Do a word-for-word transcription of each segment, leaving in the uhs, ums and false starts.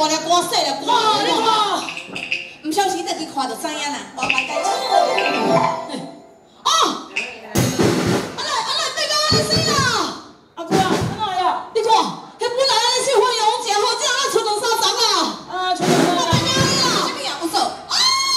大粒歌，细粒歌。 哇，你看， 唔小心得去看就知影啦，我白解释。哦，啊来啊来，别讲安尼死啦！ 阿哥啊，安怎呀？ 你看，迄本来安尼小花羊真好，这样出两三层啊！ 啊，出两三我白讲你啦，什么样不错？啊！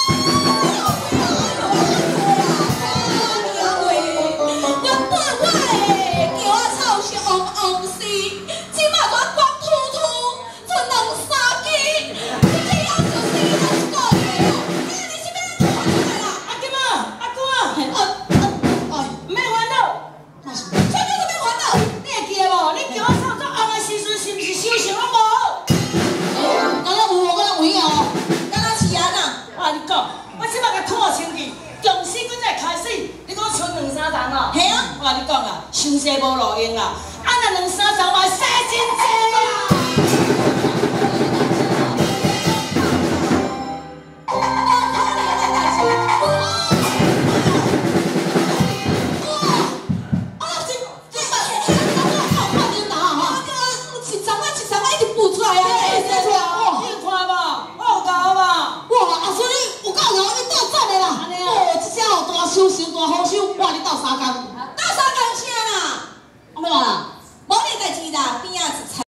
我甲你讲啊，伤势无路用啊，啊那两三层嘛，洗真济啊！ 收收大好收，我你斗三工。